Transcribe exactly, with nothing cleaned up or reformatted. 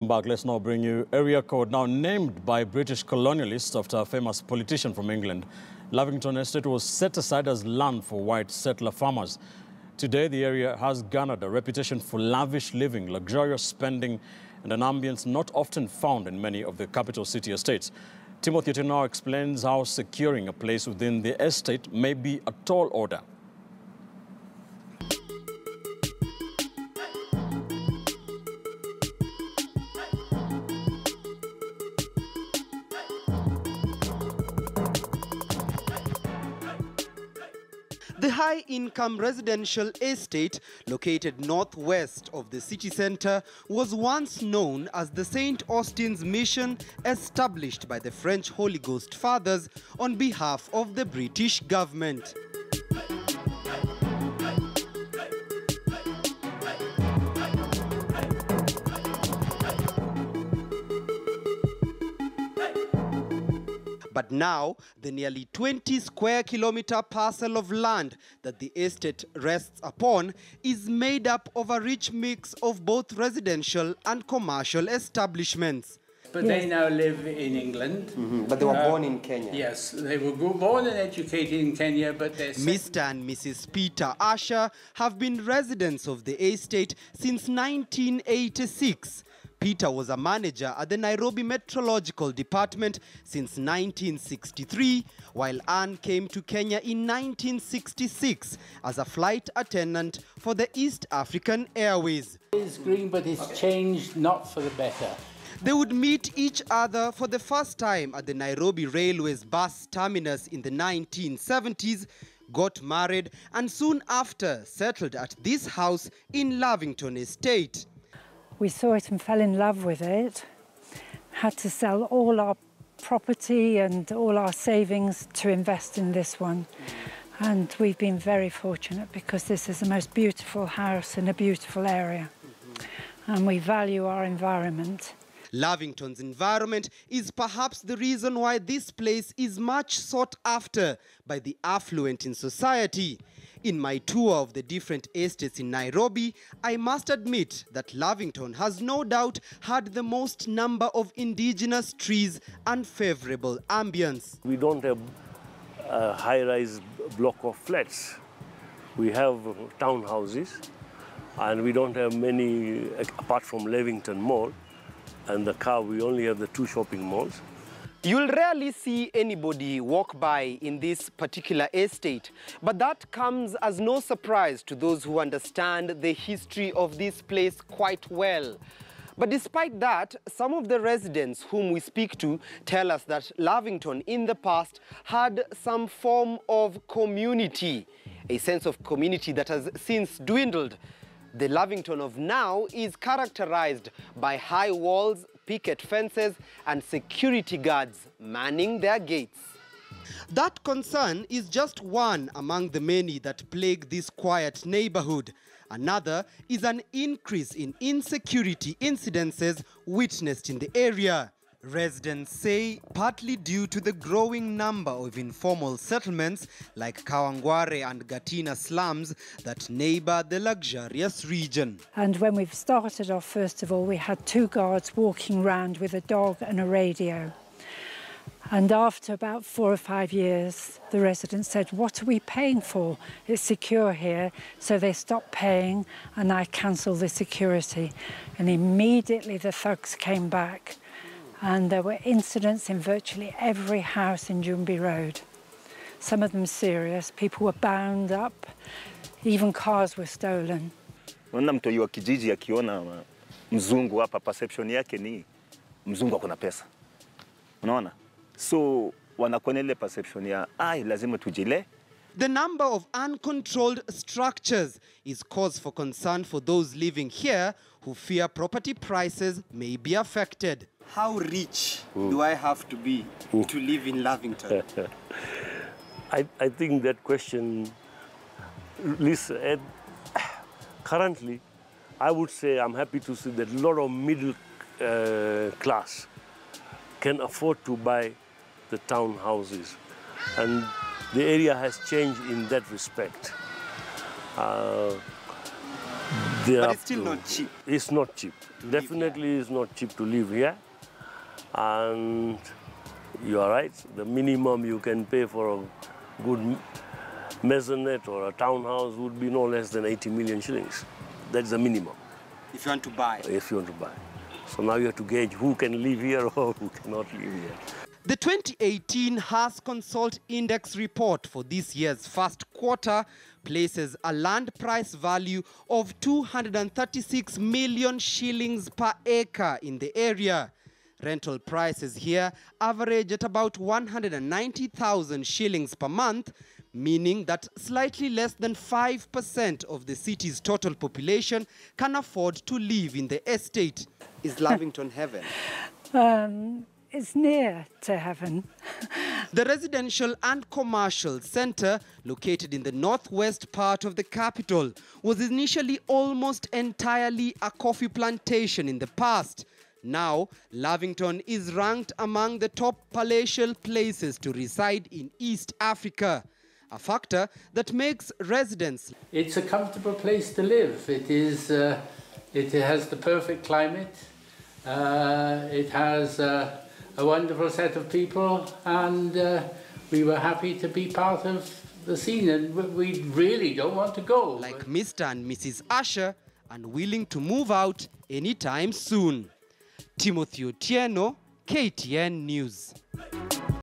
Back, let's now bring you area code now named by British colonialists after a famous politician from England. Lavington Estate was set aside as land for white settler farmers. Today, the area has garnered a reputation for lavish living, luxurious spending, and an ambience not often found in many of the capital city estates. Timothy now explains how securing a place within the estate may be a tall order. The high-income residential estate, located northwest of the city centre, was once known as the Saint Austin's Mission, established by the French Holy Ghost Fathers on behalf of the British government. But now, the nearly twenty square kilometre parcel of land that the estate rests upon is made up of a rich mix of both residential and commercial establishments. But yes. They now live in England. Mm-hmm. But they were uh, born in Kenya. Yes, they were born and educated in Kenya, but they're... Mister and Missus Peter Asher have been residents of the estate since nineteen eighty-six. Peter was a manager at the Nairobi Meteorological Department since nineteen sixty-three, while Anne came to Kenya in nineteen sixty-six as a flight attendant for the East African Airways. It's green, but it's changed not for the better. They would meet each other for the first time at the Nairobi Railway's bus terminus in the nineteen seventies, got married, and soon after settled at this house in Lavington Estate. We saw it and fell in love with it. Had to sell all our property and all our savings to invest in this one. And we've been very fortunate because this is the most beautiful house in a beautiful area. And we value our environment. Lavington's environment is perhaps the reason why this place is much sought after by the affluent in society. In my tour of the different estates in Nairobi, I must admit that Lavington has no doubt had the most number of indigenous trees and favorable ambience. We don't have a high-rise block of flats. We have townhouses, and we don't have many, apart from Lavington Mall and the car, we only have the two shopping malls. You'll rarely see anybody walk by in this particular estate, but that comes as no surprise to those who understand the history of this place quite well. But despite that, some of the residents whom we speak to tell us that Lavington in the past had some form of community, a sense of community that has since dwindled. The Lavington of now is characterized by high walls, picket fences, and security guards manning their gates. That concern is just one among the many that plague this quiet neighborhood. Another is an increase in insecurity incidences witnessed in the area. Residents say partly due to the growing number of informal settlements like Kawangware and Gatina slums that neighbor the luxurious region. And when we've started off, first of all, we had two guards walking around with a dog and a radio. And after about four or five years, the residents said, "What are we paying for? It's secure here." So they stopped paying and I cancelled the security. And immediately the thugs came back. And there were incidents in virtually every house in Mombasa Road. Some of them serious. People were bound up. Even cars were stolen. Unaona mtu wa kijiji akiona mzungu hapa, perception yake ni mzungu akona pesa. Unaona? So wanakuwa na ile perception ya ai lazima tujile. The number of uncontrolled structures is cause for concern for those living here who fear property prices may be affected. How rich mm. do I have to be mm. to live in Lavington? I, I think that question, listen, currently, I would say I'm happy to see that a lot of middle uh, class can afford to buy the townhouses. And the area has changed in that respect. Uh, They But have it's still to- not cheap. It's not cheap. Definitely it's not cheap to live here. And you are right, the minimum you can pay for a good maisonette or a townhouse would be no less than eighty million shillings. That's the minimum If you want to buy. if you want to buy. So now you have to gauge who can live here or who cannot live here. The twenty eighteen House Consult Index report for this year's first quarter places a land price value of two hundred thirty-six million shillings per acre in the area. Rental prices here average at about one hundred ninety thousand shillings per month, meaning that slightly less than five percent of the city's total population can afford to live in the estate. Is Lavington heaven? Um, it's near to heaven. The residential and commercial centre, located in the northwest part of the capital, was initially almost entirely a coffee plantation in the past. Now, Lavington is ranked among the top palatial places to reside in East Africa, a factor that makes residents. It's a comfortable place to live. It is. Uh, it has the perfect climate. Uh, it has uh, a wonderful set of people, and uh, we were happy to be part of the scene. And we really don't want to go. Like Mister and Missus Usher, and willing to move out anytime soon. Timothy Otieno, K T N News.